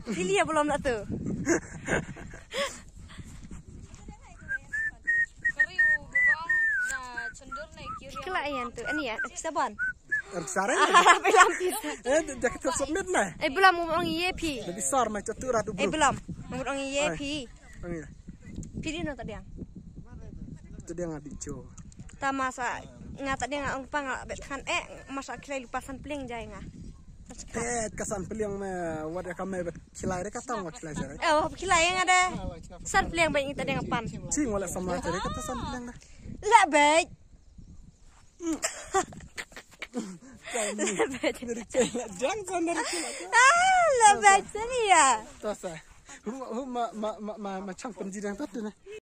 Pilih ya belum nak tu. Kelayan tu, ini ya, sabon. Sarang. Belum bisa. Dah kita submit lah. Belum mau orang ye Lebih besar macam tu ratu bro. belum mau orang ye Iya. Pilih no tadi yang. Itu dia ngadik jo. Ta masa ngata dia ngak pang bet kan masa kilai lupasan peling jai ngah. Kesan peliang me wadah kami bet kilai dia kata ngak kilai saya. Kilai yang ada. San peling baik tadi ngapan. Cing wala sama saya kata san peliang dah. Lah baik. Dari kecil jangan dari kecil. Lah baik sini ya. Tasa. Macam penjiran tadi ni.